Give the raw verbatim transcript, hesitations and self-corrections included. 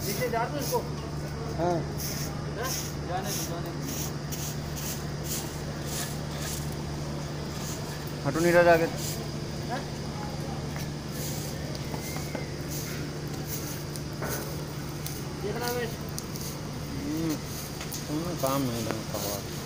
नीचे जा दो इसको। हाँ जाने दो जाने दो। हटो नीरज आगे। देखना मैं काम नहीं ढंग का हुआ।